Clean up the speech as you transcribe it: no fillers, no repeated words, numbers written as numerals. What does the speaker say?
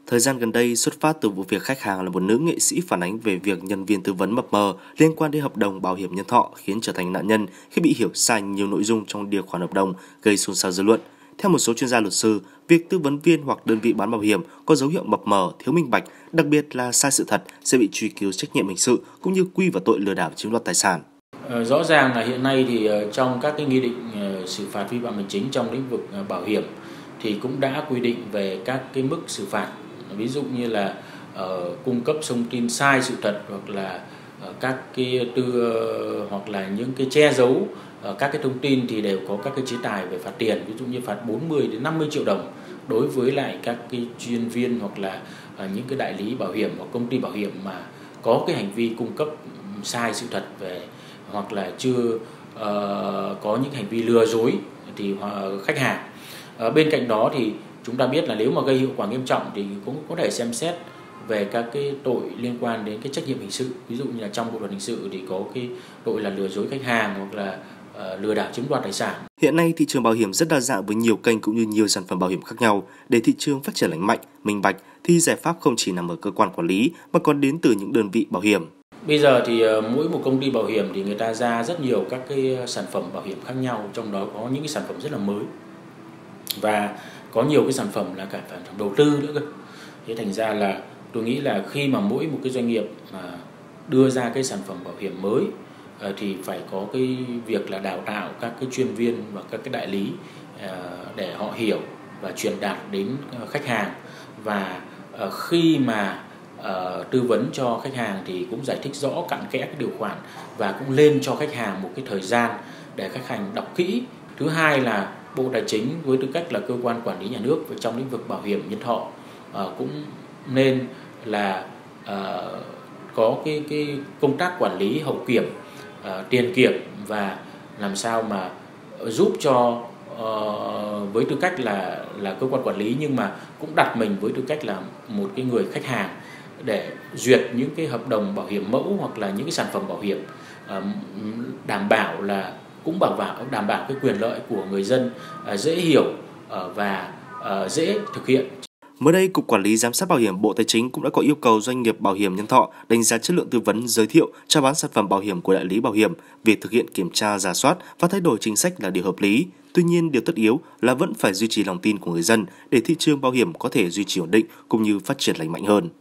Thời gian gần đây, xuất phát từ vụ việc khách hàng là một nữ nghệ sĩ phản ánh về việc nhân viên tư vấn mập mờ liên quan đến hợp đồng bảo hiểm nhân thọ khiến trở thành nạn nhân khi bị hiểu sai nhiều nội dung trong điều khoản hợp đồng, gây xôn xao dư luận. Theo một số chuyên gia luật sư, việc tư vấn viên hoặc đơn vị bán bảo hiểm có dấu hiệu mập mờ, thiếu minh bạch, đặc biệt là sai sự thật sẽ bị truy cứu trách nhiệm hình sự cũng như quy vào tội lừa đảo chiếm đoạt tài sản. Rõ ràng là hiện nay thì trong các cái nghị định xử phạt vi phạm hành chính trong lĩnh vực bảo hiểm thì cũng đã quy định về các cái mức xử phạt, ví dụ như là cung cấp thông tin sai sự thật hoặc là các cái hoặc là những cái che giấu các cái thông tin thì đều có các cái chế tài về phạt tiền, ví dụ như phạt 40 đến 50 triệu đồng đối với lại các cái chuyên viên hoặc là những cái đại lý bảo hiểm hoặc công ty bảo hiểm mà có cái hành vi cung cấp sai sự thật về hoặc là chưa có những hành vi lừa dối thì khách hàng. Bên cạnh đó thì chúng ta biết là nếu mà gây hậu quả nghiêm trọng thì cũng có thể xem xét về các cái tội liên quan đến cái trách nhiệm hình sự, ví dụ như là trong bộ luật hình sự thì có cái tội là lừa dối khách hàng hoặc là lừa đảo chiếm đoạt tài sản. Hiện nay thị trường bảo hiểm rất đa dạng với nhiều kênh cũng như nhiều sản phẩm bảo hiểm khác nhau. Để thị trường phát triển lành mạnh, minh bạch thì giải pháp không chỉ nằm ở cơ quan quản lý mà còn đến từ những đơn vị bảo hiểm. Bây giờ thì mỗi một công ty bảo hiểm thì người ta ra rất nhiều các cái sản phẩm bảo hiểm khác nhau, trong đó có những cái sản phẩm rất là mới và có nhiều cái sản phẩm là cả sản phẩm đầu tư nữa cơ. Thế thành ra là tôi nghĩ là khi mà mỗi một cái doanh nghiệp mà đưa ra cái sản phẩm bảo hiểm mới thì phải có cái việc là đào tạo các cái chuyên viên và các cái đại lý để họ hiểu và truyền đạt đến khách hàng, và khi mà tư vấn cho khách hàng thì cũng giải thích rõ cặn kẽ cái điều khoản và cũng lên cho khách hàng một cái thời gian để khách hàng đọc kỹ. Thứ hai là Bộ Tài chính với tư cách là cơ quan quản lý nhà nước trong lĩnh vực bảo hiểm nhân thọ cũng nên là có cái công tác quản lý hậu kiểm, tiền kiểm và làm sao mà giúp cho với tư cách là cơ quan quản lý nhưng mà cũng đặt mình với tư cách là một cái người khách hàng để duyệt những cái hợp đồng bảo hiểm mẫu hoặc là những cái sản phẩm bảo hiểm đảm bảo là cũng đảm bảo cái quyền lợi của người dân dễ hiểu và dễ thực hiện. Mới đây, Cục Quản lý Giám sát Bảo hiểm Bộ Tài chính cũng đã có yêu cầu doanh nghiệp bảo hiểm nhân thọ đánh giá chất lượng tư vấn, giới thiệu, chào bán sản phẩm bảo hiểm của đại lý bảo hiểm. Việc thực hiện kiểm tra, rà soát và thay đổi chính sách là điều hợp lý. Tuy nhiên, điều tất yếu là vẫn phải duy trì lòng tin của người dân để thị trường bảo hiểm có thể duy trì ổn định cũng như phát triển lành mạnh hơn.